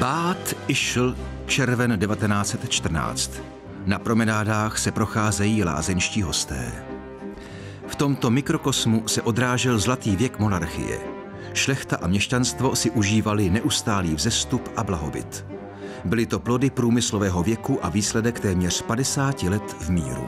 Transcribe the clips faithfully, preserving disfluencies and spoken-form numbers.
Bád Ischl, červen devatenáct set čtrnáct. Na promenádách se procházejí lázeňští hosté. V tomto mikrokosmu se odrážel zlatý věk monarchie. Šlechta a měšťanstvo si užívali neustálý vzestup a blahobyt. Byly to plody průmyslového věku a výsledek téměř padesáti let v míru.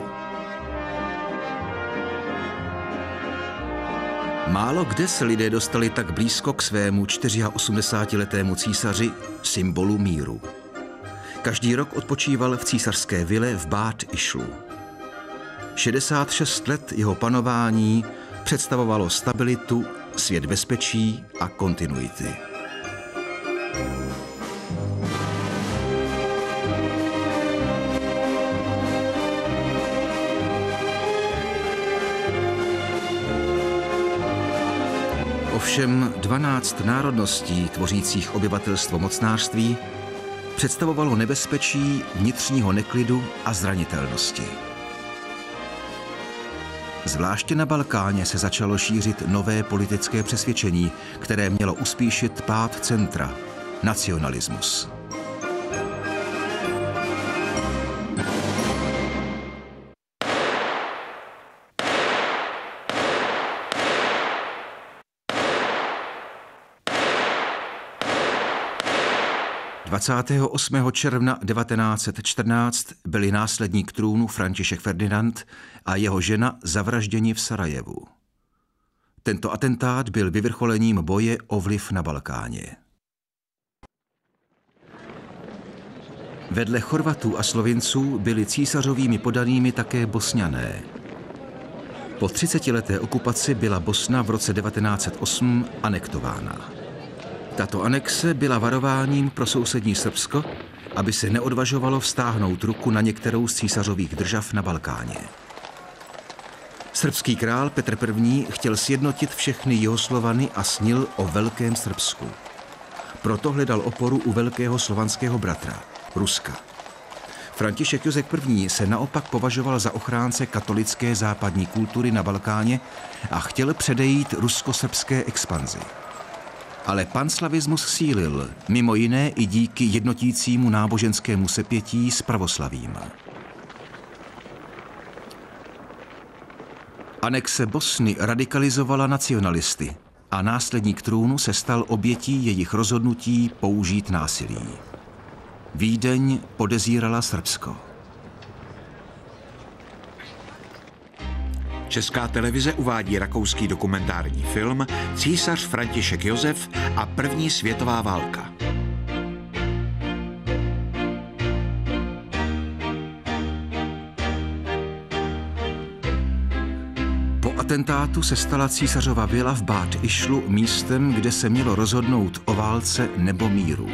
Málo kde se lidé dostali tak blízko k svému osmdesátičtyřletému císaři, symbolu míru. Každý rok odpočíval v císařské vile v Bád Ischlu. šedesát šest let jeho panování představovalo stabilitu, svět bezpečí a kontinuity. Ovšem dvanáct národností tvořících obyvatelstvo mocnářství představovalo nebezpečí vnitřního neklidu a zranitelnosti. Zvláště na Balkáně se začalo šířit nové politické přesvědčení, které mělo uspíšit pád centra – nacionalismus. dvacátého osmého června devatenáct set čtrnáct byli následník trůnu František Ferdinand a jeho žena zavražděni v Sarajevu. Tento atentát byl vyvrcholením boje o vliv na Balkáně. Vedle Chorvatů a Slovinců byli císařovými podanými také Bosňané. Po třicetileté okupaci byla Bosna v roce devatenáct set osm anektována. Tato anexe byla varováním pro sousední Srbsko, aby se neodvažovalo vztáhnout ruku na některou z císařových držav na Balkáně. Srbský král Petr první. Chtěl sjednotit všechny Jihoslovany a snil o velkém Srbsku. Proto hledal oporu u velkého slovanského bratra, Ruska. František Josef první. Se naopak považoval za ochránce katolické západní kultury na Balkáně a chtěl předejít rusko-srbské expanzi. Ale panslavismus sílil, mimo jiné i díky jednotícímu náboženskému sepětí s pravoslavím. Anexe Bosny radikalizovala nacionalisty a následník trůnu se stal obětí jejich rozhodnutí použít násilí. Vídeň podezírala Srbsko. Česká televize uvádí rakouský dokumentární film Císař František Josef a první světová válka. Po atentátu se stala císařova vila v Bád Ischlu místem, kde se mělo rozhodnout o válce nebo míru.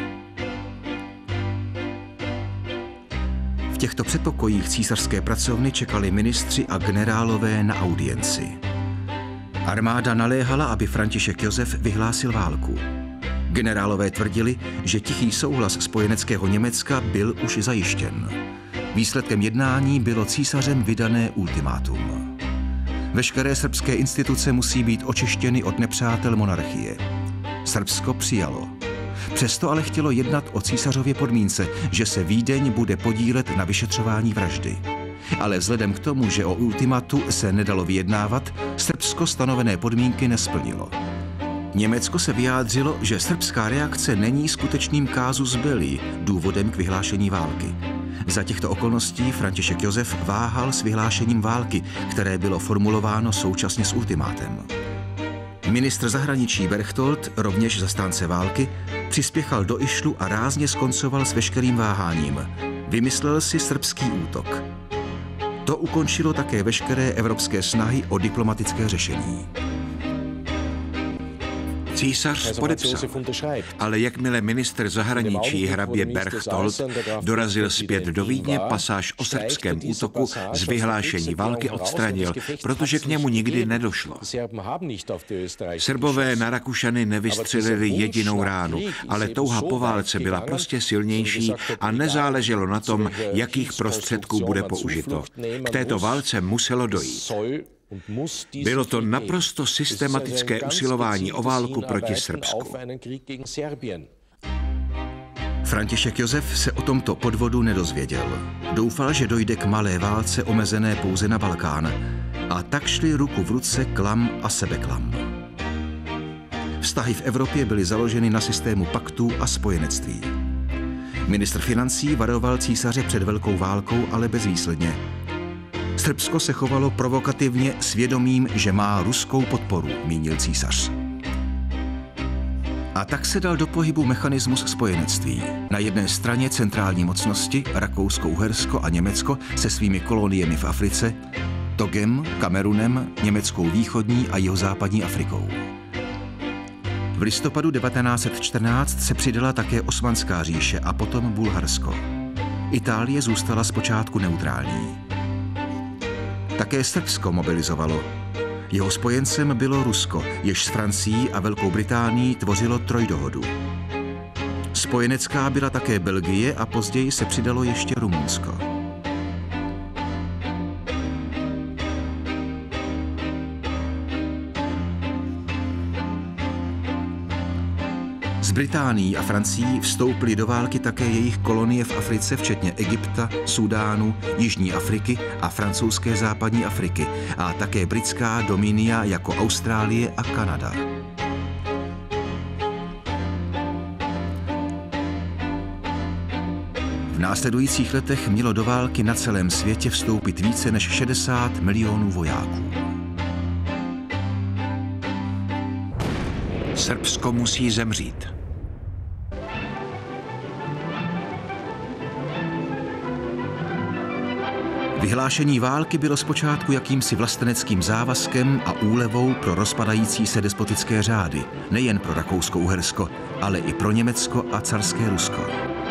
V těchto předpokojích císařské pracovny čekali ministři a generálové na audienci. Armáda naléhala, aby František Josef vyhlásil válku. Generálové tvrdili, že tichý souhlas spojeneckého Německa byl už zajištěn. Výsledkem jednání bylo císařem vydané ultimátum. Veškeré srbské instituce musí být očištěny od nepřátel monarchie. Srbsko přijalo. Přesto ale chtělo jednat o císařově podmínce, že se Vídeň bude podílet na vyšetřování vraždy. Ale vzhledem k tomu, že o ultimatu se nedalo vyjednávat, Srbsko stanovené podmínky nesplnilo. Německo se vyjádřilo, že srbská reakce není skutečným casus belli, důvodem k vyhlášení války. Za těchto okolností František Josef váhal s vyhlášením války, které bylo formulováno současně s ultimátem. Ministr zahraničí Berchtold, rovněž zastánce války, přispěchal do Ischlu a rázně skoncoval s veškerým váháním. Vymyslel si srbský útok. To ukončilo také veškeré evropské snahy o diplomatické řešení. Císař podepsal, ale jakmile ministr zahraničí hrabě Berchtold dorazil zpět do Vídně, pasáž o srbském útoku z vyhlášení války odstranil, protože k němu nikdy nedošlo. Srbové na Rakušany nevystřelili jedinou ránu, ale touha po válce byla prostě silnější a nezáleželo na tom, jakých prostředků bude použito. K této válce muselo dojít. Bylo to naprosto systematické usilování o válku proti Srbsku. František Josef se o tomto podvodu nedozvěděl. Doufal, že dojde k malé válce omezené pouze na Balkán, a tak šli ruku v ruce klam a sebeklam. Vztahy v Evropě byly založeny na systému paktů a spojenectví. Ministr financí varoval císaře před velkou válkou, ale bezvýsledně. Srbsko se chovalo provokativně s vědomím, že má ruskou podporu, mínil císař. A tak se dal do pohybu mechanismus spojenectví. Na jedné straně centrální mocnosti, Rakousko, Uhersko a Německo se svými koloniemi v Africe, Togem, Kamerunem, německou východní a jihozápadní Afrikou. V listopadu devatenáct set čtrnáct se přidala také Osmanská říše a potom Bulharsko. Itálie zůstala zpočátku neutrální. Také Srbsko mobilizovalo. Jeho spojencem bylo Rusko, jež s Francií a Velkou Británií tvořilo trojdohodu. Spojenecká byla také Belgie a později se přidalo ještě Rumunsko. S Británií a Francií vstoupily do války také jejich kolonie v Africe, včetně Egypta, Súdánu, Jižní Afriky a francouzské západní Afriky, a také britská dominia jako Austrálie a Kanada. V následujících letech mělo do války na celém světě vstoupit více než šedesát milionů vojáků. Srbsko musí zemřít. Vyhlášení války bylo zpočátku jakýmsi vlasteneckým závazkem a úlevou pro rozpadající se despotické řády, nejen pro Rakousko-Uhersko, ale i pro Německo a carské Rusko.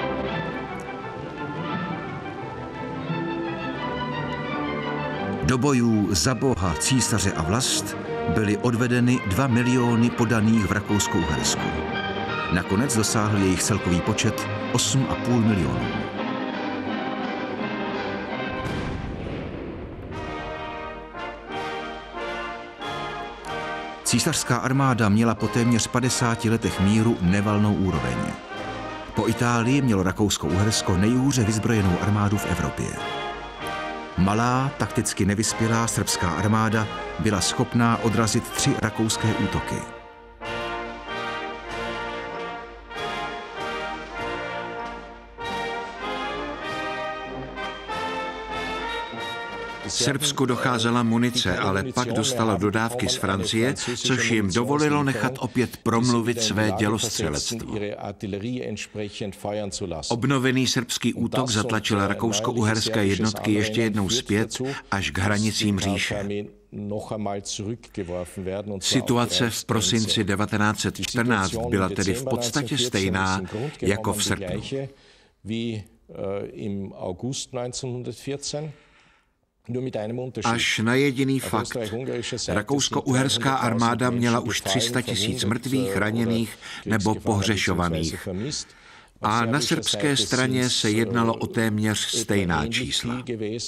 Do bojů za Boha, císaře a vlast byly odvedeny dva miliony podaných v Rakousku-Uhersku. Nakonec dosáhl jejich celkový počet osm a půl milionů. Císařská armáda měla po téměř padesáti letech míru nevalnou úroveň. Po Itálii mělo Rakousko-Uhersko nejhůře vyzbrojenou armádu v Evropě. Malá, takticky nevyspělá srbská armáda byla schopná odrazit tři rakouské útoky. Srbsku docházela munice, ale pak dostala dodávky z Francie, což jim dovolilo nechat opět promluvit své dělostřelectvo. Obnovený srbský útok zatlačil rakousko-uherské jednotky ještě jednou zpět až k hranicím říše. Situace v prosinci devatenáct set čtrnáct byla tedy v podstatě stejná jako v srpnu. Až na jediný fakt. Rakousko-uherská armáda měla už tři sta tisíc mrtvých, raněných nebo pohřešovaných. A na srbské straně se jednalo o téměř stejná čísla.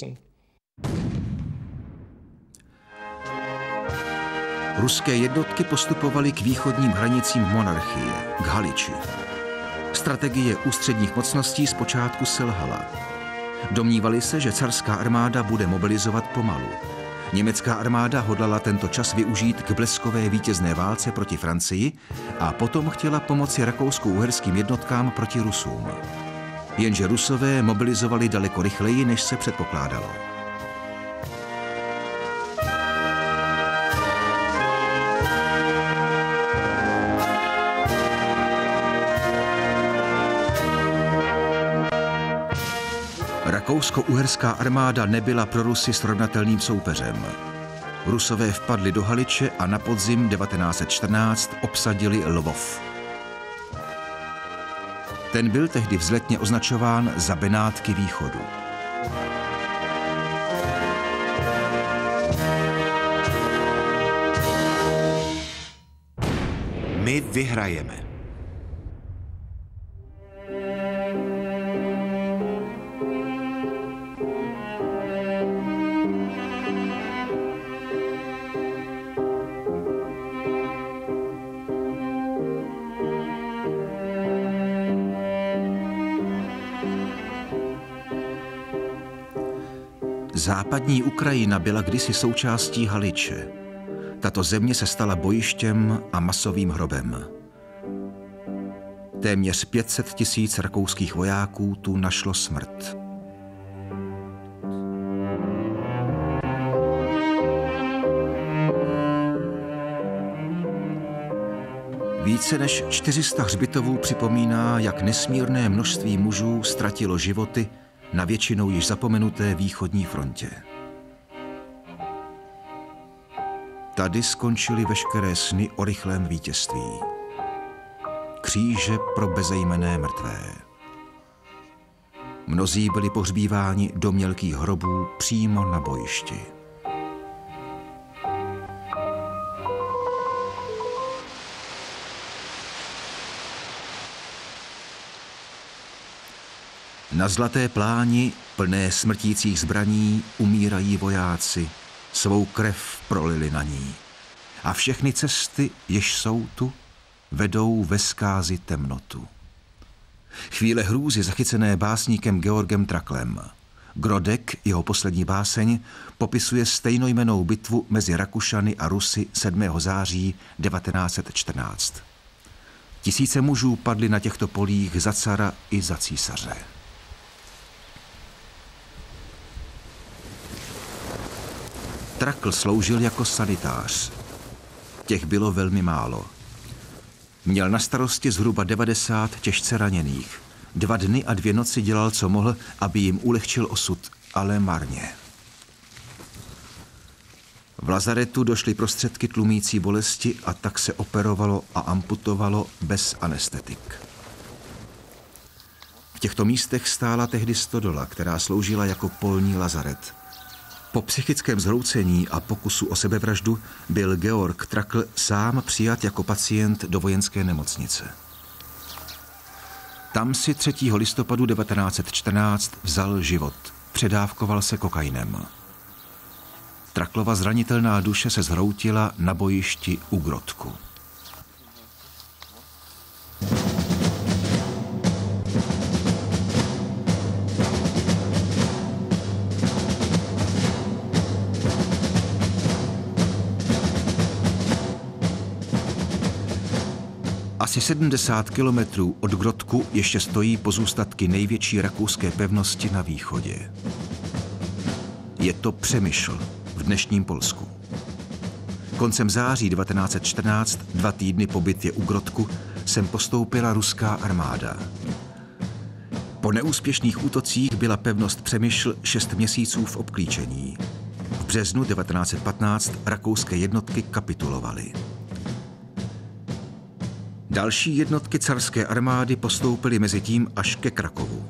Ruské jednotky postupovaly k východním hranicím monarchie, k Haliči. Strategie ústředních mocností zpočátku selhala. Domnívali se, že carská armáda bude mobilizovat pomalu. Německá armáda hodlala tento čas využít k bleskové vítězné válce proti Francii a potom chtěla pomoci rakousko-uherským jednotkám proti Rusům. Jenže Rusové mobilizovali daleko rychleji, než se předpokládalo. Rakousko-uherská armáda nebyla pro Rusy srovnatelným soupeřem. Rusové vpadli do Haliče a na podzim devatenáct set čtrnáct obsadili Lvov. Ten byl tehdy vzletně označován za Benátky východu. My vyhrajeme. Západní Ukrajina byla kdysi součástí Haliče. Tato země se stala bojištěm a masovým hrobem. Téměř pět set tisíc rakouských vojáků tu našlo smrt. Více než čtyři sta hřbitovů připomíná, jak nesmírné množství mužů ztratilo životy na většinou již zapomenuté východní frontě. Tady skončily veškeré sny o rychlém vítězství. Kříže pro bezejmenné mrtvé. Mnozí byli pohřbíváni do mělkých hrobů přímo na bojišti. Na zlaté pláni, plné smrtících zbraní, umírají vojáci, svou krev prolili na ní. A všechny cesty, jež jsou tu, vedou ve zkázi temnotu. Chvíle hrůzy zachycené básníkem Georgem Traklem. Grodek, jeho poslední báseň, popisuje stejnojmennou bitvu mezi Rakušany a Rusy sedmého září devatenáct set čtrnáct. Tisíce mužů padly na těchto polích za cara i za císaře. Trakl sloužil jako sanitář. Těch bylo velmi málo. Měl na starosti zhruba devadesát těžce raněných. Dva dny a dvě noci dělal, co mohl, aby jim ulehčil osud, ale marně. V lazaretu došly prostředky tlumící bolesti a tak se operovalo a amputovalo bez anestetik. V těchto místech stála tehdy stodola, která sloužila jako polní lazaret. Po psychickém zhroucení a pokusu o sebevraždu byl Georg Trakl sám přijat jako pacient do vojenské nemocnice. Tam si třetího listopadu devatenáct set čtrnáct vzal život. Předávkoval se kokainem. Traklova zranitelná duše se zhroutila na bojišti u Grodku. Asi sedmdesát kilometrů od Grodku ještě stojí pozůstatky největší rakouské pevnosti na východě. Je to Přemyšl v dnešním Polsku. Koncem září devatenáct set čtrnáct, dva týdny po bitvě u Grodku, sem postoupila ruská armáda. Po neúspěšných útocích byla pevnost Přemyšl šest měsíců v obklíčení. V březnu devatenáct set patnáct rakouské jednotky kapitulovaly. Další jednotky carské armády postoupily mezi tím až ke Krakovu.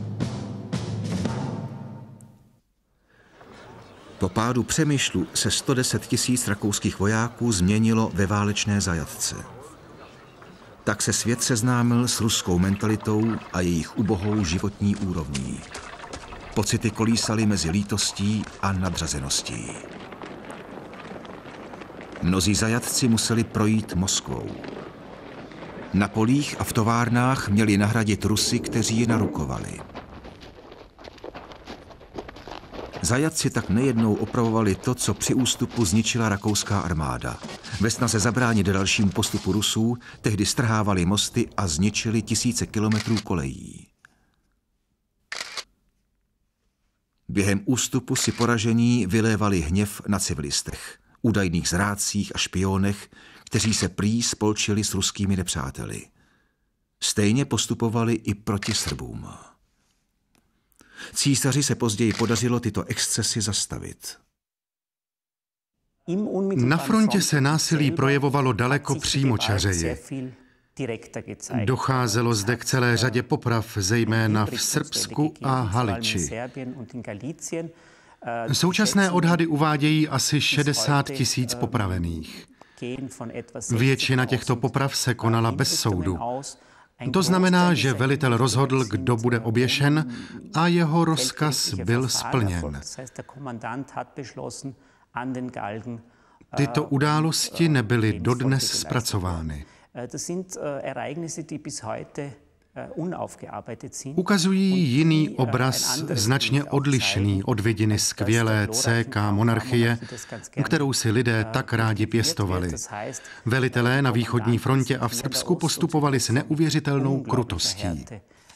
Po pádu Přemyšlu se sto deset tisíc rakouských vojáků změnilo ve válečné zajatce. Tak se svět seznámil s ruskou mentalitou a jejich ubohou životní úrovní. Pocity kolísaly mezi lítostí a nadřazeností. Mnozí zajatci museli projít Moskvou. Na polích a v továrnách měli nahradit Rusy, kteří je narukovali. Zajatci tak nejednou opravovali to, co při ústupu zničila rakouská armáda. Ve snaze zabránit dalšímu postupu Rusů tehdy strhávali mosty a zničili tisíce kilometrů kolejí. Během ústupu si poražení vylévali hněv na civilistech, údajných zrádcích a špionech, kteří se prý spolčili s ruskými nepřáteli. Stejně postupovali i proti Srbům. Císaři se později podařilo tyto excesy zastavit. Na frontě se násilí projevovalo daleko přímočařeji. Docházelo zde k celé řadě poprav, zejména v Srbsku a Haliči. Současné odhady uvádějí asi šedesát tisíc popravených. Většina těchto poprav se konala bez soudu. To znamená, že velitel rozhodl, kdo bude oběšen, a jeho rozkaz byl splněn. Tyto události nebyly dodnes zpracovány. Ukazují jiný obraz, značně odlišný od vidiny skvělé C K monarchie, kterou si lidé tak rádi pěstovali. Velitelé na východní frontě a v Srbsku postupovali s neuvěřitelnou krutostí.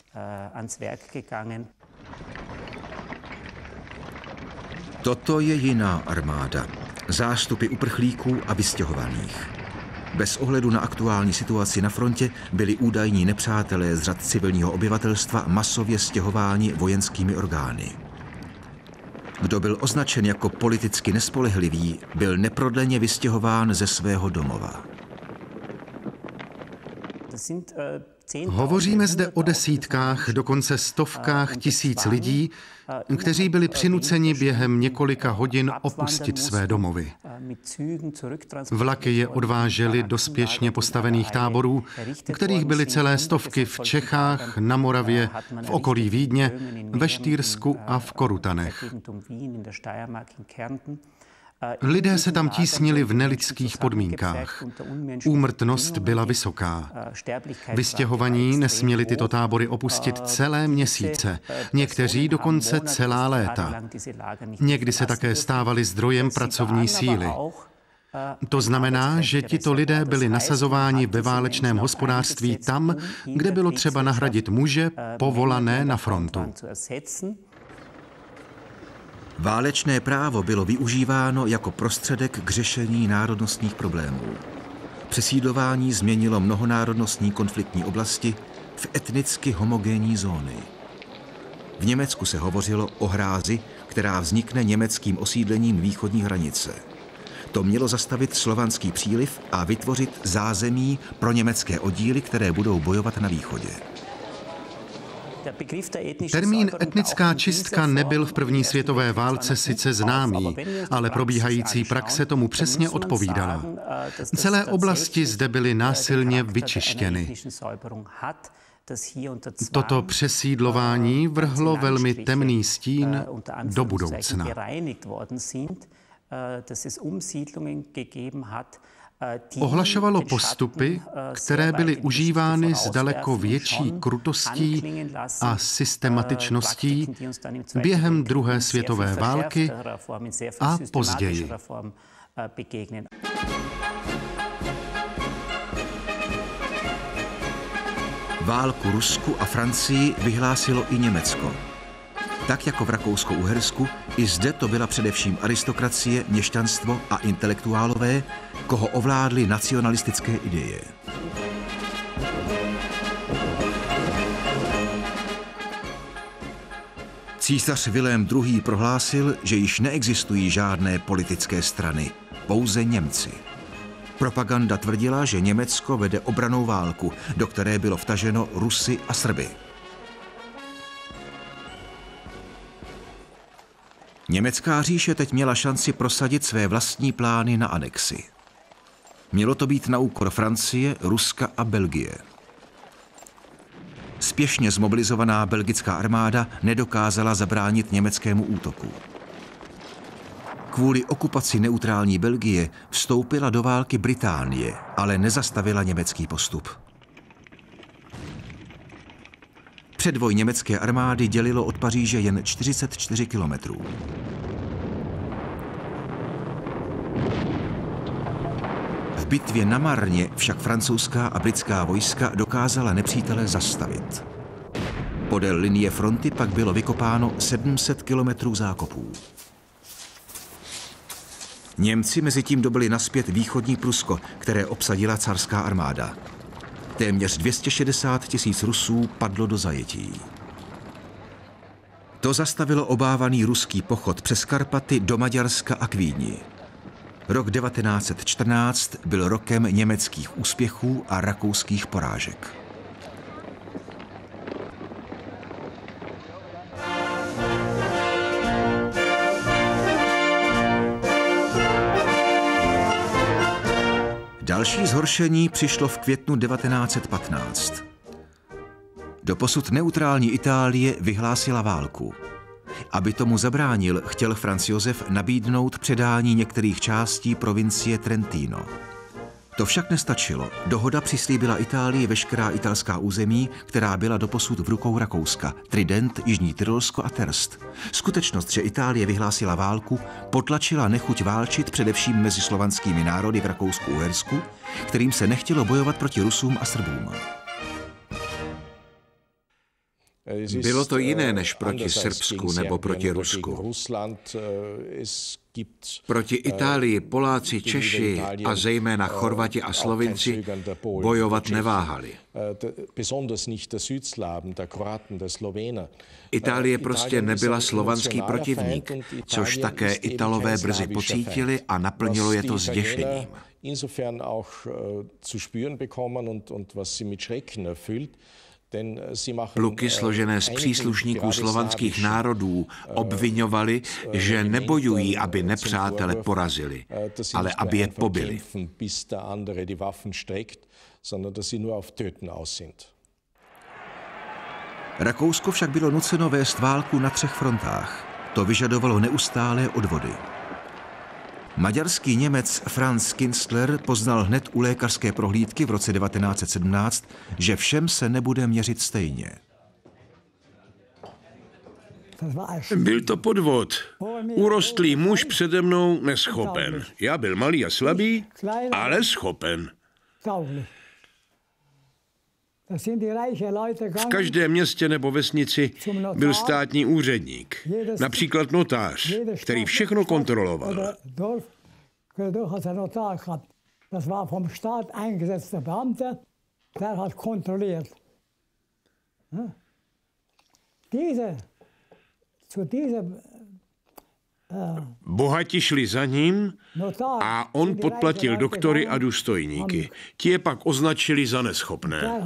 Toto je jiná armáda. Zástupy uprchlíků a vystěhovaných. Bez ohledu na aktuální situaci na frontě byli údajní nepřátelé z řad civilního obyvatelstva masově stěhováni vojenskými orgány. Kdo byl označen jako politicky nespolehlivý, byl neprodleně vystěhován ze svého domova. Hovoříme zde o desítkách, dokonce stovkách tisíc lidí, kteří byli přinuceni během několika hodin opustit své domovy. Vlaky je odvážely do spěšně postavených táborů, kterých byly celé stovky v Čechách, na Moravě, v okolí Vídně, ve Štýrsku a v Korutanech. Lidé se tam tísnili v nelidských podmínkách. Úmrtnost byla vysoká. Vystěhovaní nesměli tyto tábory opustit celé měsíce, někteří dokonce celá léta. Někdy se také stávali zdrojem pracovní síly. To znamená, že tito lidé byli nasazováni ve válečném hospodářství tam, kde bylo třeba nahradit muže povolané na frontu. Válečné právo bylo využíváno jako prostředek k řešení národnostních problémů. Přesídlování změnilo mnohonárodnostní konfliktní oblasti v etnicky homogénní zóny. V Německu se hovořilo o hrázi, která vznikne německým osídlením východní hranice. To mělo zastavit slovanský příliv a vytvořit zázemí pro německé oddíly, které budou bojovat na východě. Termín etnická čistka nebyl v první světové válce sice známý, ale probíhající praxe tomu přesně odpovídala. Celé oblasti zde byly násilně vyčištěny. Toto přesídlování vrhlo velmi temný stín do budoucna. Ohlašovalo postupy, které byly užívány s daleko větší krutostí a systematičností během druhé světové války a později. Válku Rusku a Francii vyhlásilo i Německo. Tak jako v Rakousku-Uhersku, i zde to byla především aristokracie, měšťanstvo a intelektuálové, koho ovládly nacionalistické ideje. Císař Vilém druhý. prohlásil, že již neexistují žádné politické strany, pouze Němci. Propaganda tvrdila, že Německo vede obrannou válku, do které bylo vtaženo Rusy a Srby. Německá říše teď měla šanci prosadit své vlastní plány na anexi. Mělo to být na úkor Francie, Ruska a Belgie. Spěšně zmobilizovaná belgická armáda nedokázala zabránit německému útoku. Kvůli okupaci neutrální Belgie vstoupila do války Británie, ale nezastavila německý postup. Předvoj německé armády dělilo od Paříže jen čtyřicet čtyři kilometrů. V bitvě na Marně však francouzská a britská vojska dokázala nepřítele zastavit. Podél linie fronty pak bylo vykopáno sedm set kilometrů zákopů. Němci mezitím dobyli nazpět východní Prusko, které obsadila carská armáda. Téměř dvě stě šedesát tisíc Rusů padlo do zajetí. To zastavilo obávaný ruský pochod přes Karpaty do Maďarska a k Vídni. Rok devatenáct set čtrnáct byl rokem německých úspěchů a rakouských porážek. Další zhoršení přišlo v květnu devatenáct set patnáct. Doposud neutrální Itálie vyhlásila válku. Aby tomu zabránil, chtěl Franz Josef nabídnout předání některých částí provincie Trentino. To však nestačilo. Dohoda přislíbila Itálii veškerá italská území, která byla doposud v rukou Rakouska. Trident, Jižní Tyrolsko a Terst. Skutečnost, že Itálie vyhlásila válku, potlačila nechuť válčit především mezi slovanskými národy v Rakousku-Uhersku, kterým se nechtělo bojovat proti Rusům a Srbům. Bylo to jiné než proti Srbsku nebo proti Rusku. Proti Itálii Poláci, Češi a zejména Chorvati a Slovinci bojovat neváhali. Itálie prostě nebyla slovanský protivník, což také Italové brzy pocítili a naplnilo je to zděšením. Pluky složené z příslušníků slovanských národů obviňovali, že nebojují, aby nepřátele porazili, ale aby je pobili. Rakousko však bylo nuceno vést válku na třech frontách. To vyžadovalo neustálé odvody. Maďarský Němec Franz Kinstler poznal hned u lékařské prohlídky v roce devatenáct set sedmnáct, že všem se nebude měřit stejně. Byl to podvod. Urostlý muž přede mnou neschopen. Já byl malý a slabý, ale schopen. V každém městě nebo vesnici byl státní úředník, například notář, který všechno kontroloval. Bohatí šli za ním a on podplatil doktory a důstojníky. Ti je pak označili za neschopné.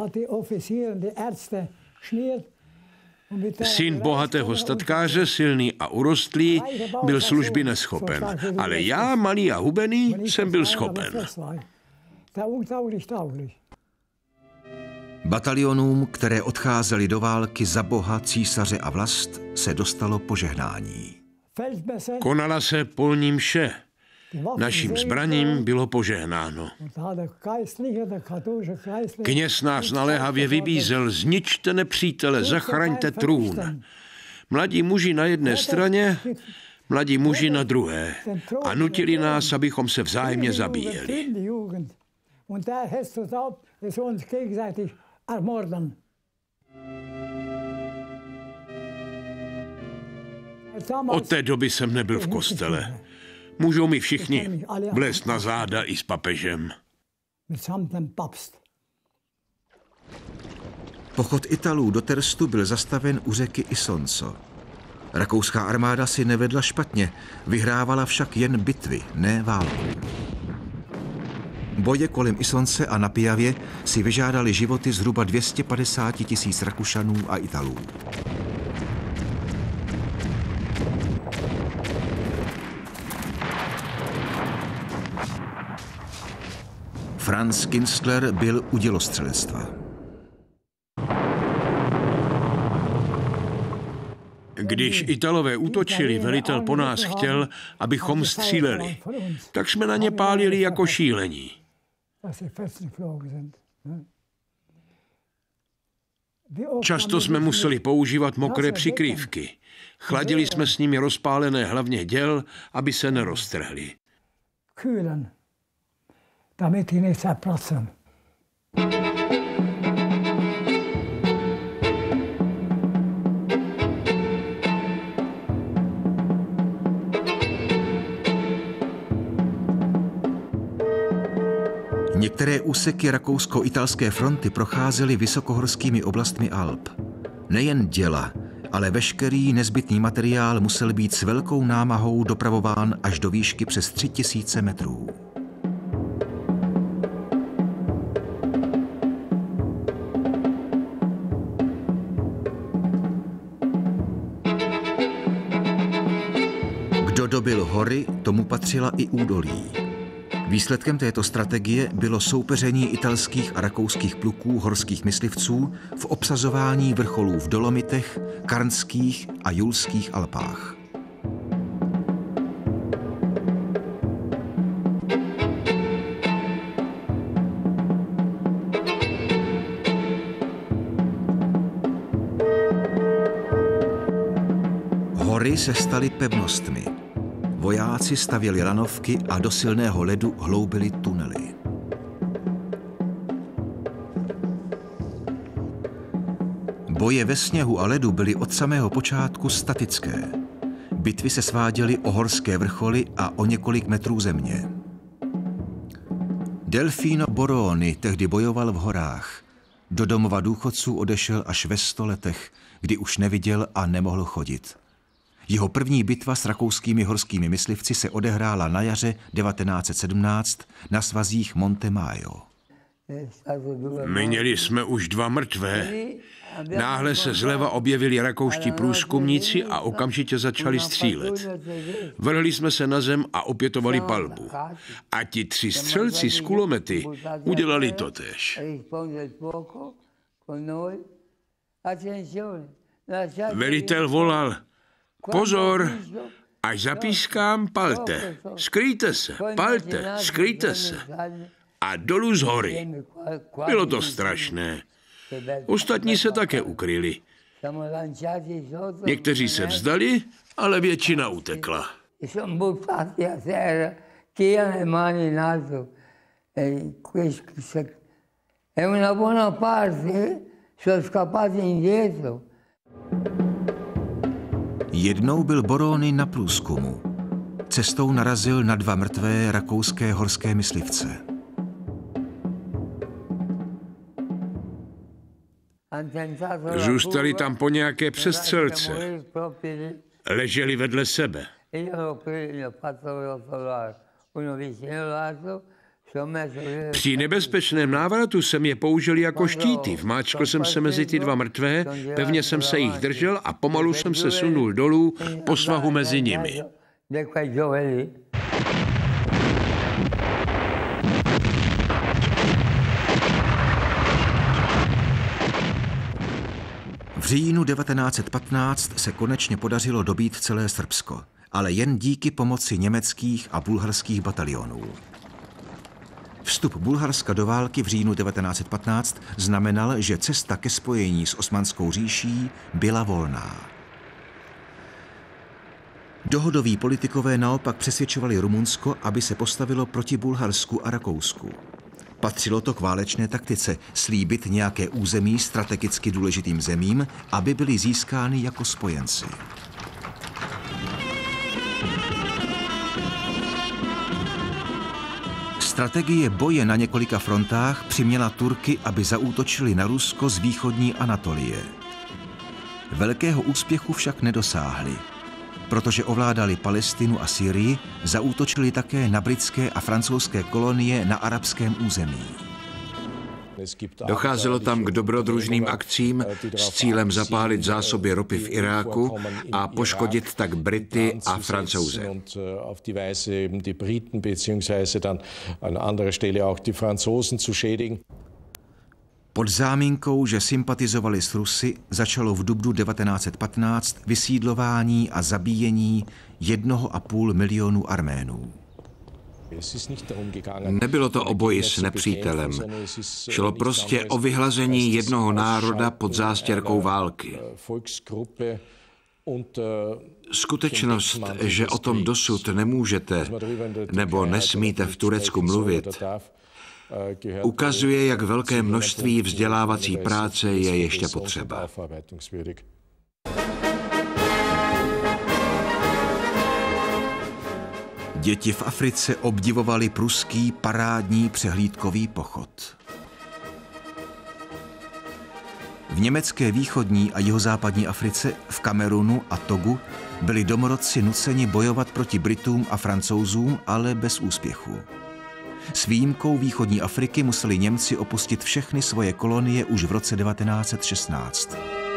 Syn bohatého statkáře, silný a urostlý, byl služby neschopen. Ale já, malý a hubený, jsem byl schopen. Batalionům, které odcházely do války za Boha, císaře a vlast, se dostalo požehnání. Konala se polní mše. Naším zbraním bylo požehnáno. Kněz nás naléhavě vybízel: zničte nepřítele, zachraňte trůn. Mladí muži na jedné straně, mladí muži na druhé. A nutili nás, abychom se vzájemně zabíjeli. Od té doby jsem nebyl v kostele. Můžou mi všichni vlézt na záda i s papežem. Pochod Italů do Terstu byl zastaven u řeky Isonzo. Rakouská armáda si nevedla špatně, vyhrávala však jen bitvy, ne válku. Boje kolem Isonce a na Piavě si vyžádali životy zhruba dvě stě padesát tisíc Rakušanů a Italů. Franz Kinstler byl u dělostřelectva. Když Italové útočili, velitel po nás chtěl, abychom stříleli. Tak jsme na ně pálili jako šílení. Často jsme museli používat mokré přikrývky. Chladili jsme s nimi rozpálené hlavně děl, aby se neroztrhly. Damit die nicht zerplatzen. Některé úseky rakousko-italské fronty procházely vysokohorskými oblastmi Alp. Nejen děla, ale veškerý nezbytný materiál musel být s velkou námahou dopravován až do výšky přes tři tisíce metrů. Kdo dobyl hory, tomu patřila i údolí. Výsledkem této strategie bylo soupeření italských a rakouských pluků horských myslivců v obsazování vrcholů v Dolomitech, Karnských a Julských Alpách. Hory se staly pevnostmi. Vojáci stavěli lanovky a do silného ledu hloubili tunely. Boje ve sněhu a ledu byly od samého počátku statické. Bitvy se sváděly o horské vrcholy a o několik metrů země. Delfino Boroni tehdy bojoval v horách. Do domova důchodců odešel až ve sto letech, kdy už neviděl a nemohl chodit. Jeho první bitva s rakouskými horskými myslivci se odehrála na jaře devatenáct set sedmnáct na svazích Monte Maio. Měli jsme už dva mrtvé. Náhle se zleva objevili rakouští průzkumníci a okamžitě začali střílet. Vrhli jsme se na zem a opětovali palbu. A ti tři střelci z kulomety udělali totéž. Velitel volal: pozor, až zapískám, palte, skryjte se, palte, skryjte se. A dolů z hory. Bylo to strašné. Ostatní se také ukryli. Někteří se vzdali, ale většina utekla. Jednou byl Boroni na průzkumu. Cestou narazil na dva mrtvé rakouské horské myslivce. Zůstali tam po nějaké přestřelce. Leželi vedle sebe. Při nebezpečném návratu jsem je použil jako štíty. Vmáčkl jsem se mezi ty dva mrtvé, pevně jsem se jich držel a pomalu jsem se sunul dolů po svahu mezi nimi. V říjnu devatenáct set patnáct se konečně podařilo dobít celé Srbsko, ale jen díky pomoci německých a bulharských batalionů. Vstup Bulharska do války v říjnu devatenáct set patnáct znamenal, že cesta ke spojení s Osmanskou říší byla volná. Dohodoví politikové naopak přesvědčovali Rumunsko, aby se postavilo proti Bulharsku a Rakousku. Patřilo to k válečné taktice slíbit nějaké území strategicky důležitým zemím, aby byly získány jako spojenci. Strategie boje na několika frontách přiměla Turky, aby zaútočili na Rusko z východní Anatolie. Velkého úspěchu však nedosáhli. Protože ovládali Palestinu a Sýrii, zaútočili také na britské a francouzské kolonie na arabském území. Docházelo tam k dobrodružným akcím s cílem zapálit zásoby ropy v Iráku a poškodit tak Brity a Francouze. Pod záminkou, že sympatizovali s Rusy, začalo v dubnu devatenáct set patnáct vysídlování a zabíjení jednoho a půl milionu Arménů. Nebylo to o boji s nepřítelem. Šlo prostě o vyhlazení jednoho národa pod zástěrkou války. Skutečnost, že o tom dosud nemůžete nebo nesmíte v Turecku mluvit, ukazuje, jak velké množství vzdělávací práce je ještě potřeba. Děti v Africe obdivovali pruský parádní přehlídkový pochod. V německé východní a jihozápadní Africe, v Kamerunu a Togu byli domorodci nuceni bojovat proti Britům a Francouzům, ale bez úspěchu. S výjimkou východní Afriky museli Němci opustit všechny svoje kolonie už v roce devatenáct set šestnáct.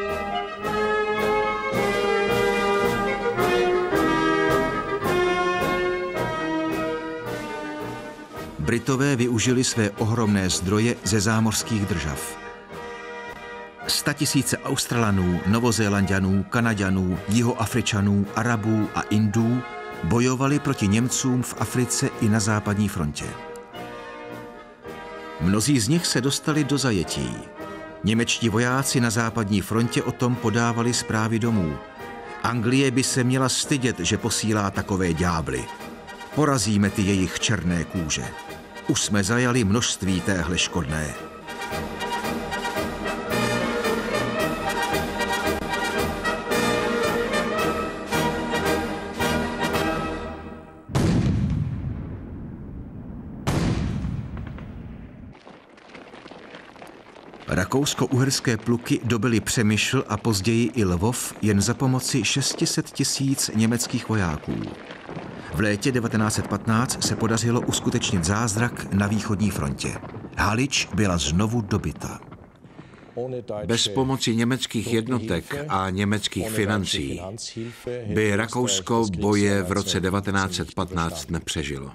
Britové využili své ohromné zdroje ze zámořských držav. Statisíce Australanů, Novozélanďanů, Kanaďanů, Jihoafričanů, Arabů a Indů bojovali proti Němcům v Africe i na západní frontě. Mnozí z nich se dostali do zajetí. Němečtí vojáci na západní frontě o tom podávali zprávy domů Anglie by se měla stydět, že posílá takové ďábly. Porazíme ty jejich černé kůže. Už jsme zajali množství téhle škodné. Rakousko-uherské pluky dobyly Přemyšl a později i Lvov jen za pomoci šesti set tisíc německých vojáků. V létě devatenáct set patnáct se podařilo uskutečnit zázrak na východní frontě. Halič byla znovu dobyta. Bez pomoci německých jednotek a německých financí by Rakousko boje v roce devatenáct set patnáct nepřežilo.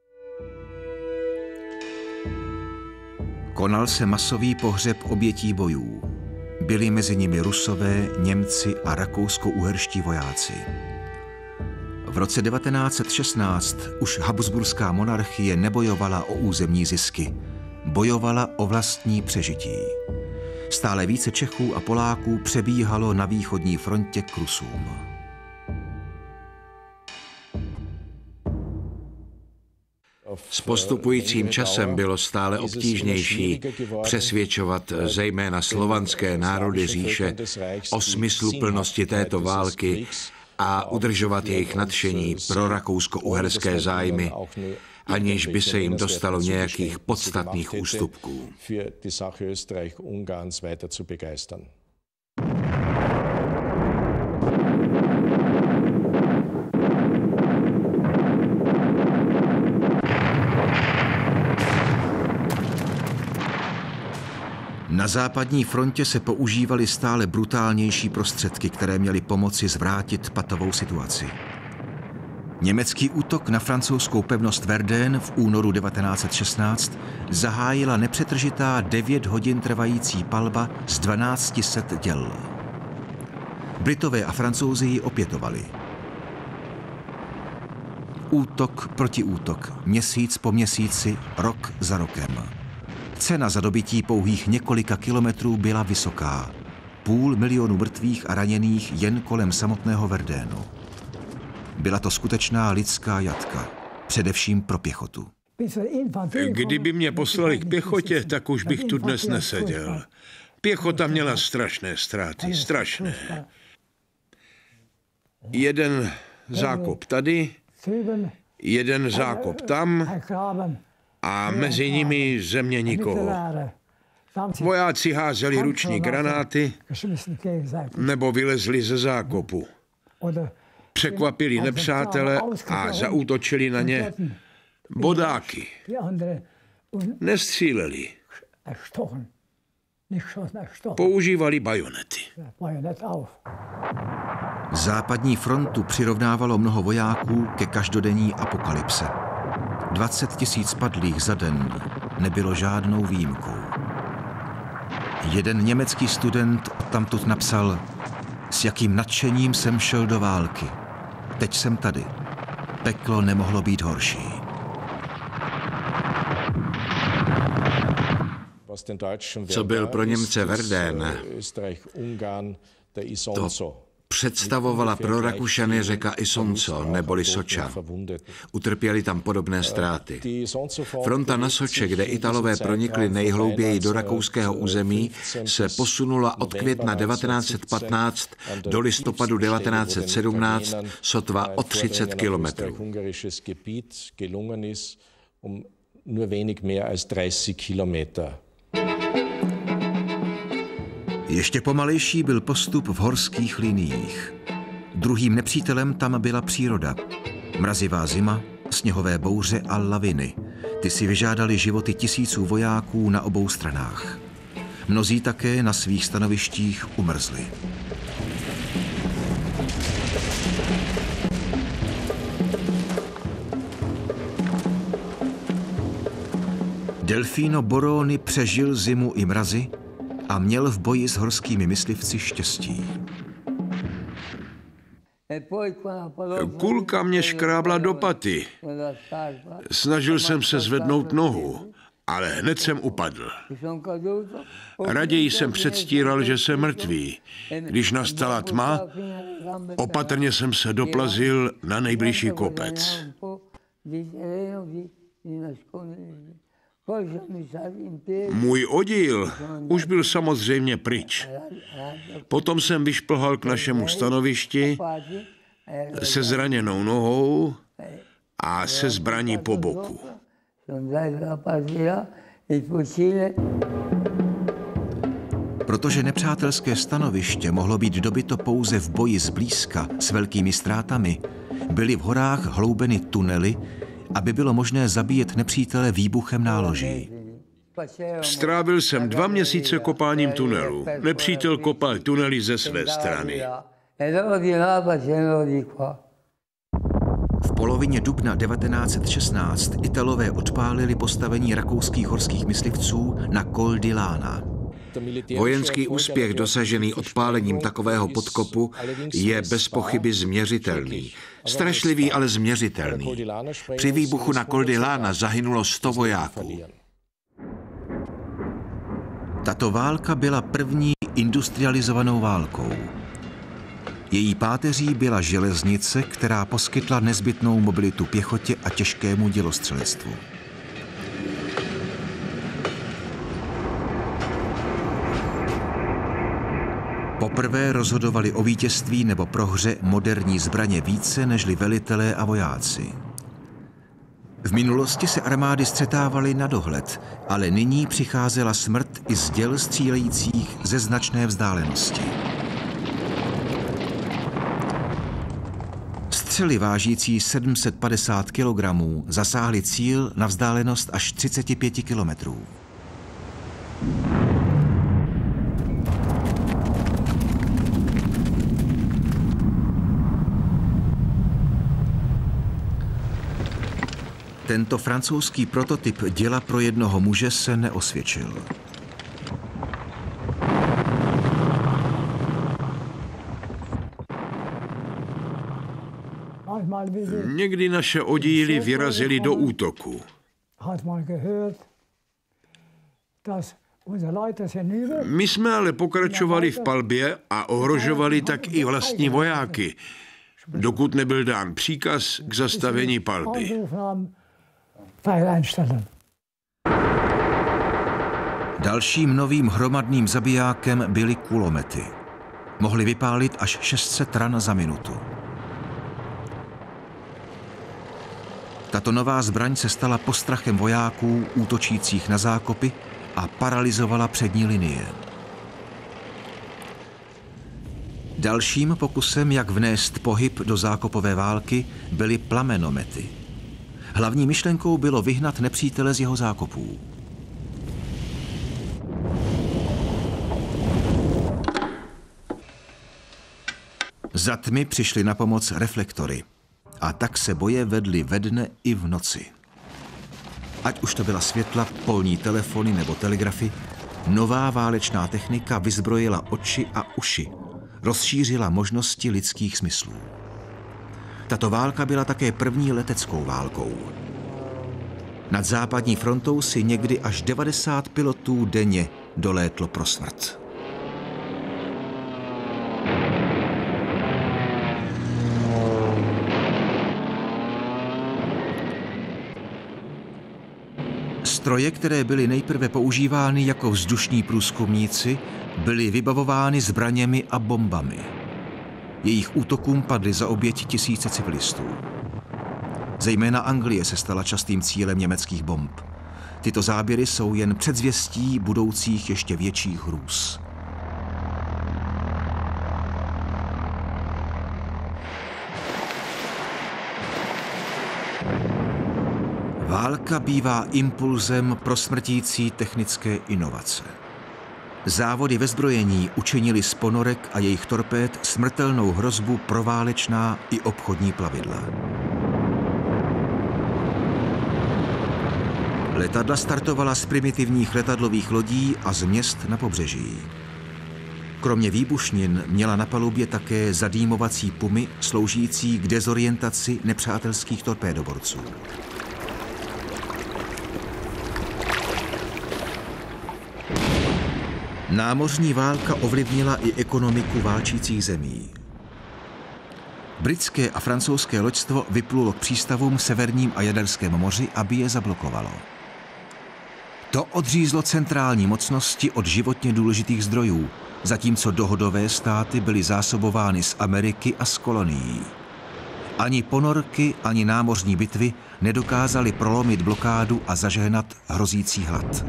Konal se masový pohřeb obětí bojů. Byli mezi nimi Rusové, Němci a rakousko-uherští vojáci. V roce devatenáct set šestnáct už habsburská monarchie nebojovala o územní zisky. Bojovala o vlastní přežití. Stále více Čechů a Poláků přebíhalo na východní frontě k Rusům. S postupujícím časem bylo stále obtížnější přesvědčovat zejména slovanské národy říše o smysluplnosti této války a udržovat jejich nadšení pro rakousko-uherské zájmy, aniž by se jim dostalo nějakých podstatných ústupků. Na západní frontě se používaly stále brutálnější prostředky, které měly pomoci zvrátit patovou situaci. Německý útok na francouzskou pevnost Verdun v únoru devatenáct set šestnáct zahájila nepřetržitá devět hodin trvající palba z dvanácti set děl. Britové a Francouzi ji opětovali. Útok proti útok, měsíc po měsíci, rok za rokem. Cena za dobytí pouhých několika kilometrů byla vysoká. Půl milionu mrtvých a raněných jen kolem samotného Verdunu. Byla to skutečná lidská jatka, především pro pěchotu. Kdyby mě poslali k pěchotě, tak už bych tu dnes neseděl. Pěchota měla strašné ztráty, strašné. Jeden zákop tady, jeden zákop tam a mezi nimi země nikoho. Vojáci házeli ruční granáty nebo vylezli ze zákopu. Překvapili nepřátele a zaútočili na ně bodáky. Nestříleli. Používali bajonety. Západní frontu přirovnávalo mnoho vojáků ke každodenní apokalypse. dvacet tisíc padlých za den nebylo žádnou výjimkou. Jeden německý student tamtud napsal: s jakým nadšením jsem šel do války. Teď jsem tady. Peklo nemohlo být horší. Co byl pro Němce Verdun, to představovala pro Rakušany řeka Isonco neboli Soča. Utrpěli tam podobné ztráty. Fronta na Soče, kde Italové pronikli nejhlouběji do rakouského území, se posunula od května devatenáct set patnáct do listopadu devatenáct set sedmnáct sotva o třicet kilometrů. Ještě pomalejší byl postup v horských liniích. Druhým nepřítelem tam byla příroda. Mrazivá zima, sněhové bouře a laviny. Ty si vyžádali životy tisíců vojáků na obou stranách. Mnozí také na svých stanovištích umrzli. Delfino Boroni přežil zimu i mrazy a měl v boji s horskými myslivci štěstí. Kulka mě škrábla do paty. Snažil jsem se zvednout nohu ale hned jsem upadl. Raději jsem předstíral, že jsem mrtvý. Když nastala tma, opatrně jsem se doplazil na nejbližší kopec. Můj oddíl už byl samozřejmě pryč. Potom jsem vyšplhal k našemu stanovišti se zraněnou nohou a se zbraní po boku. Protože nepřátelské stanoviště mohlo být dobyto pouze v boji zblízka s velkými ztrátami, byly v horách hloubeny tunely, aby bylo možné zabíjet nepřítele výbuchem náloží. Strávil jsem dva měsíce kopáním tunelu. Nepřítel kopal tunely ze své strany. V polovině dubna devatenáct set šestnáct Italové odpálili postavení rakouských horských myslivců na Col di Lana. Vojenský úspěch dosažený odpálením takového podkopu je bez pochyby změřitelný. Strašlivý, ale změřitelný. Při výbuchu na Col di Lana zahynulo sto vojáků. Tato válka byla první industrializovanou válkou. Její páteří byla železnice, která poskytla nezbytnou mobilitu pěchotě a těžkému dělostřelectvu. Poprvé rozhodovali o vítězství nebo prohře moderní zbraně více nežli velitelé a vojáci. V minulosti se armády střetávaly na dohled, ale nyní přicházela smrt i z děl střílejících ze značné vzdálenosti. Střely vážící sedm set padesát kilogramů zasáhly cíl na vzdálenost až třicet pět kilometrů. Tento francouzský prototyp děla pro jednoho muže se neosvědčil. Někdy naše oddíly vyrazily do útoku. My jsme ale pokračovali v palbě a ohrožovali tak i vlastní vojáky, dokud nebyl dán příkaz k zastavení palby. Dalším novým hromadným zabijákem byly kulomety. Mohly vypálit až šest set ran za minutu. Tato nová zbraň se stala postrachem vojáků útočících na zákopy a paralyzovala přední linie. Dalším pokusem, jak vnést pohyb do zákopové války, byly plamenomety. Hlavní myšlenkou bylo vyhnat nepřítele z jeho zákopů. Za tmy přišly na pomoc reflektory. A tak se boje vedly ve dne i v noci. Ať už to byla světla, polní telefony nebo telegrafy, nová válečná technika vyzbrojila oči a uši, rozšířila možnosti lidských smyslů. Tato válka byla také první leteckou válkou. Nad západní frontou si někdy až devadesát pilotů denně dolétlo pro smrt. Stroje, které byly nejprve používány jako vzdušní průzkumníci, byly vybavovány zbraněmi a bombami. Jejich útokům padly za oběť tisíce civilistů. Zejména Anglie se stala častým cílem německých bomb. Tyto záběry jsou jen předzvěstí budoucích ještě větších hrůz. Válka bývá impulzem pro smrtící technické inovace. Závody ve zbrojení učinily z ponorek a jejich torpéd smrtelnou hrozbu pro válečná i obchodní plavidla. Letadla startovala z primitivních letadlových lodí a z měst na pobřeží. Kromě výbušnin měla na palubě také zadýmovací pumy sloužící k dezorientaci nepřátelských torpédoborců. Námořní válka ovlivnila i ekonomiku válčících zemí. Britské a francouzské loďstvo vyplulo k přístavům v Severním a Jaderském moři, aby je zablokovalo. To odřízlo centrální mocnosti od životně důležitých zdrojů, zatímco dohodové státy byly zásobovány z Ameriky a z kolonií. Ani ponorky, ani námořní bitvy nedokázaly prolomit blokádu a zažehnat hrozící hlad.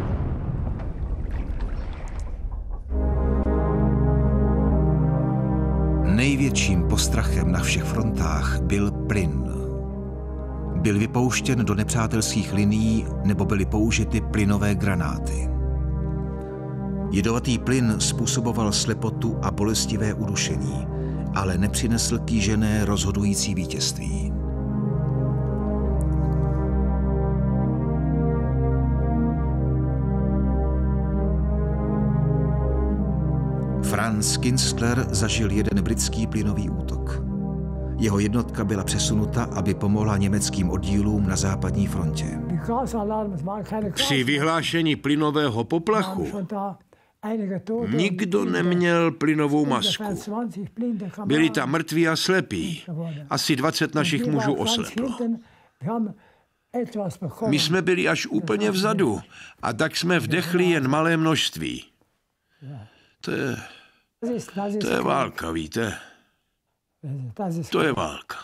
Největším postrachem na všech frontách byl plyn. Byl vypouštěn do nepřátelských linií nebo byly použity plynové granáty. Jedovatý plyn způsoboval slepotu a bolestivé udušení, ale nepřinesl kýžené rozhodující vítězství. Franz Kinstler zažil jeden britský plynový útok. Jeho jednotka byla přesunuta, aby pomohla německým oddílům na západní frontě. Při vyhlášení plynového poplachu nikdo neměl plynovou masku. Byli tam mrtví a slepí. Asi dvacet našich mužů osleplo. My jsme byli až úplně vzadu a tak jsme vdechli jen malé množství. To je, to je válka, víte? To je válka.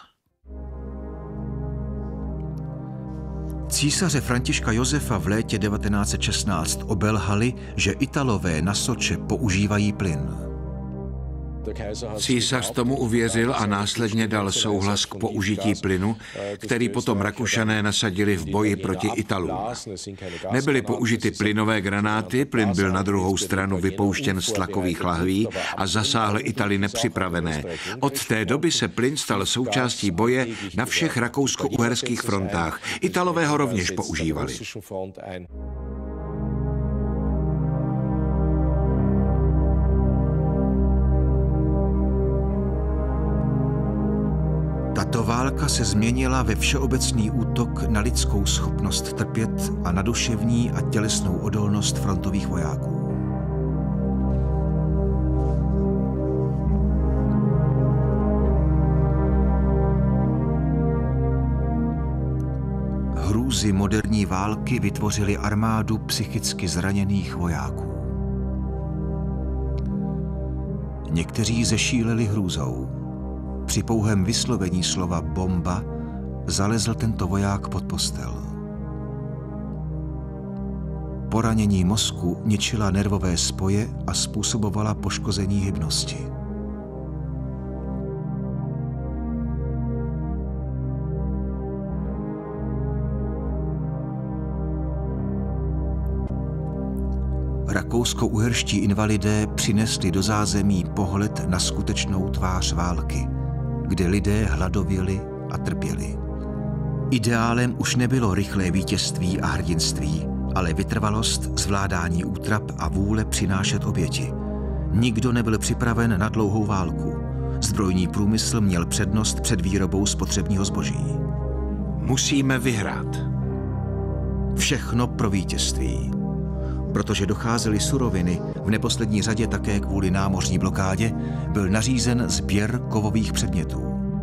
Císaře Františka Josefa v létě devatenáct set šestnáct obelhali, že Italové na Soče používají plyn. Císař tomu uvěřil a následně dal souhlas k použití plynu, který potom Rakušané nasadili v boji proti Italům. Nebyly použity plynové granáty, plyn byl na druhou stranu vypouštěn z tlakových lahví a zasáhl Italy nepřipravené. Od té doby se plyn stal součástí boje na všech rakousko-uherských frontách. Italové ho rovněž používali. Tato válka se změnila ve všeobecný útok na lidskou schopnost trpět a na duševní a tělesnou odolnost frontových vojáků. Hrůzy moderní války vytvořily armádu psychicky zraněných vojáků. Někteří zešíleli hrůzou. Při pouhém vyslovení slova bomba zalezl tento voják pod postel. Poranění mozku ničila nervové spoje a způsobovala poškození hybnosti. Rakousko-uherští invalidé přinesli do zázemí pohled na skutečnou tvář války, kde lidé hladověli a trpěli. Ideálem už nebylo rychlé vítězství a hrdinství, ale vytrvalost, zvládání útrap a vůle přinášet oběti. Nikdo nebyl připraven na dlouhou válku. Zbrojní průmysl měl přednost před výrobou spotřebního zboží. Musíme vyhrát. Všechno pro vítězství. Protože docházely suroviny, v neposlední řadě také kvůli námořní blokádě, byl nařízen sběr kovových předmětů.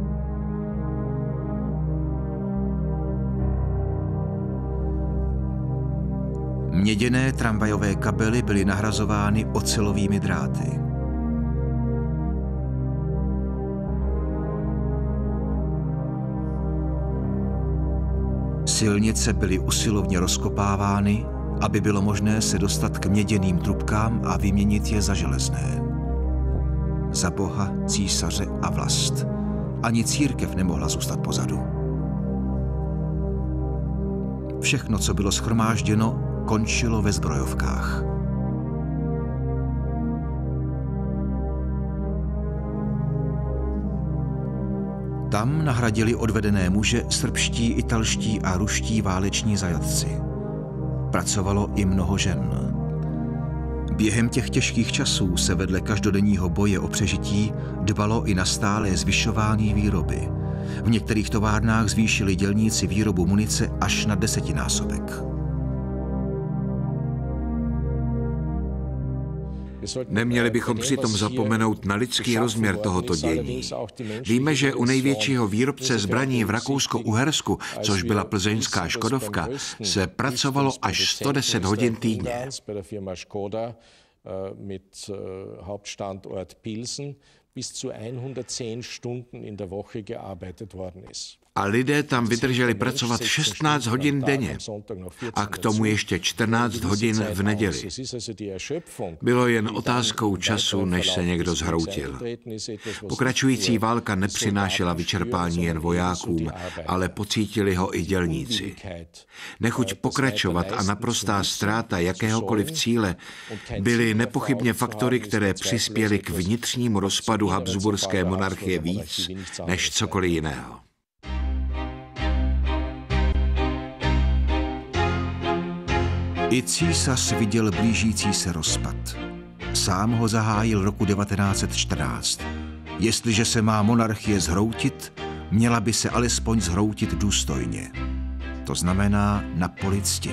Měděné tramvajové kabely byly nahrazovány ocelovými dráty. Silnice byly usilovně rozkopávány, aby bylo možné se dostat k měděným trubkám a vyměnit je za železné. Za Boha, císaře a vlast. Ani církev nemohla zůstat pozadu. Všechno, co bylo shromážděno, končilo ve zbrojovkách. Tam nahradili odvedené muže srbští, italští a ruští váleční zajatci. Pracovalo i mnoho žen. Během těch těžkých časů se vedle každodenního boje o přežití dbalo i na stálé zvyšování výroby. V některých továrnách zvýšili dělníci výrobu munice až na desetinásobek. Neměli bychom přitom zapomenout na lidský rozměr tohoto dění. Víme, že u největšího výrobce zbraní v Rakousko-Uhersku, což byla plzeňská Škodovka, se pracovalo až sto deset hodin týdně. A lidé tam vydrželi pracovat šestnáct hodin denně a k tomu ještě čtrnáct hodin v neděli. Bylo jen otázkou času, než se někdo zhroutil. Pokračující válka nepřinášela vyčerpání jen vojákům, ale pocítili ho i dělníci. Nechuť pokračovat a naprostá ztráta jakéhokoliv cíle byly nepochybně faktory, které přispěly k vnitřnímu rozpadu habsburské monarchie víc než cokoliv jiného. I císař viděl blížící se rozpad. Sám ho zahájil roku devatenáct set čtrnáct. Jestliže se má monarchie zhroutit, měla by se alespoň zhroutit důstojně. To znamená na poli cti.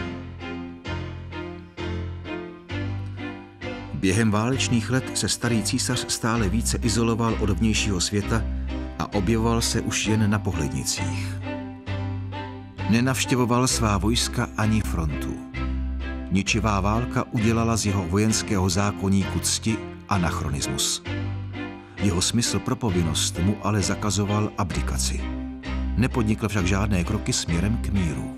Během válečných let se starý císař stále více izoloval od vnějšího světa a objevoval se už jen na pohlednicích. Nenavštěvoval svá vojska ani frontu. Ničivá válka udělala z jeho vojenského zákoníku cti anachronismus. Jeho smysl pro povinnost mu ale zakazoval abdikaci. Nepodnikl však žádné kroky směrem k míru.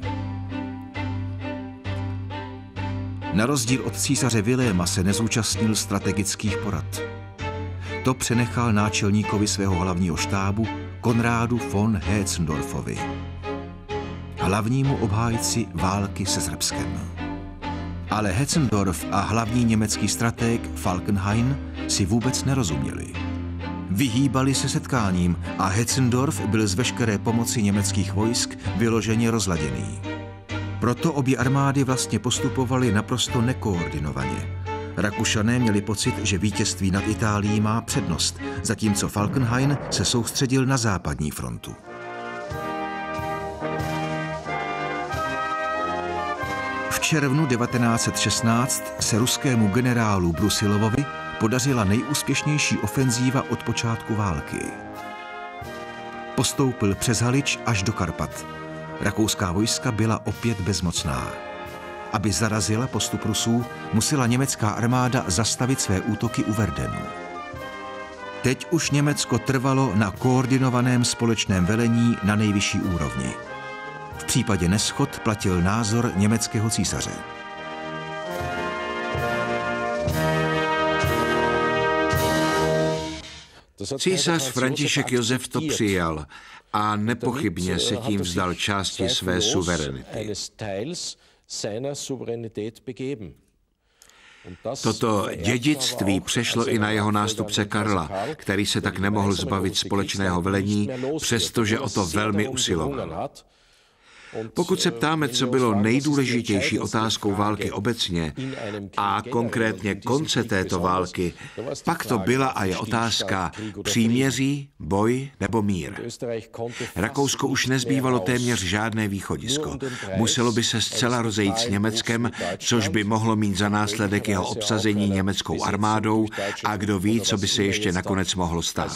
Na rozdíl od císaře Viléma se nezúčastnil strategických porad. To přenechal náčelníkovi svého hlavního štábu Konrádu von Hetzendorfovi, hlavnímu obhájci války se Srbskem. Ale Hetzendorf a hlavní německý stratég Falkenhayn si vůbec nerozuměli. Vyhýbali se setkáním a Hetzendorf byl z veškeré pomoci německých vojsk vyloženě rozladěný. Proto obě armády vlastně postupovaly naprosto nekoordinovaně. Rakušané měli pocit, že vítězství nad Itálií má přednost, zatímco Falkenhayn se soustředil na západní frontu. V červnu devatenáct set šestnáct se ruskému generálu Brusilovovi podařila nejúspěšnější ofenzíva od počátku války. Postoupil přes Halič až do Karpat. Rakouská vojska byla opět bezmocná. Aby zarazila postup Rusů, musela německá armáda zastavit své útoky u Verdenu. Teď už Německo trvalo na koordinovaném společném velení na nejvyšší úrovni. V případě neshod platil názor německého císaře. Císař František Josef to přijal a nepochybně se tím vzdal části své suverenity. Toto dědictví přešlo i na jeho nástupce Karla, který se tak nemohl zbavit společného velení, přestože o to velmi usiloval. Pokud se ptáme, co bylo nejdůležitější otázkou války obecně a konkrétně konce této války, pak to byla a je otázka příměří, boj nebo mír. Rakousko už nezbývalo téměř žádné východisko. Muselo by se zcela rozejít s Německem, což by mohlo mít za následek jeho obsazení německou armádou a kdo ví, co by se ještě nakonec mohlo stát.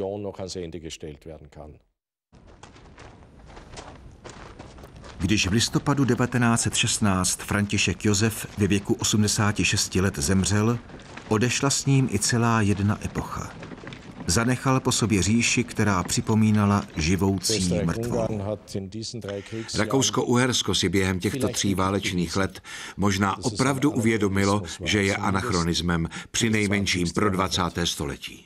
Když v listopadu devatenáct set šestnáct František Josef ve věku osmdesáti šesti let zemřel, odešla s ním i celá jedna epocha. Zanechal po sobě říši, která připomínala živoucí mrtvou. Rakousko-Uhersko si během těchto tří válečných let možná opravdu uvědomilo, že je anachronismem, přinejmenším pro dvacáté století.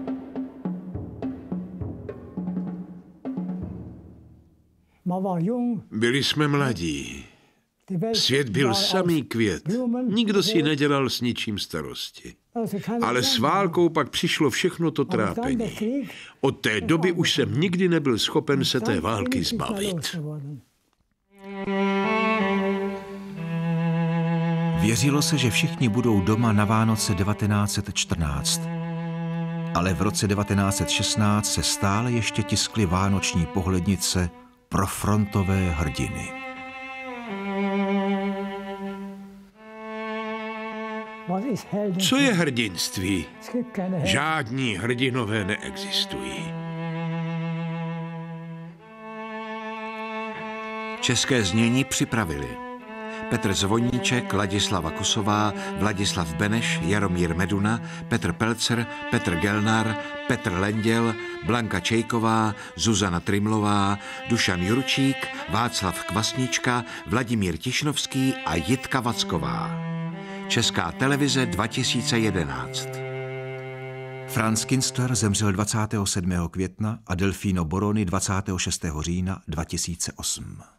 Byli jsme mladí. Svět byl samý květ. Nikdo si nedělal s ničím starosti. Ale s válkou pak přišlo všechno to trápení. Od té doby už jsem nikdy nebyl schopen se té války zbavit. Věřilo se, že všichni budou doma na Vánoce devatenáct set čtrnáct. Ale v roce devatenáct set šestnáct se stále ještě tiskly vánoční pohlednice pro frontové hrdiny. Co je hrdinství? Žádní hrdinové neexistují. České znění připravili Petr Zvoníček, Ladislava Kusová, Vladislav Beneš, Jaromír Meduna, Petr Pelcer, Petr Gelnar, Petr Lenděl, Blanka Čejková, Zuzana Trimlová, Dušan Jurčík, Václav Kvasnička, Vladimír Tišnovský a Jitka Vacková. Česká televize dva tisíce jedenáct. Franz Kinstler zemřel dvacátého sedmého května a Delfino Boroni dvacátého šestého října dva tisíce osm.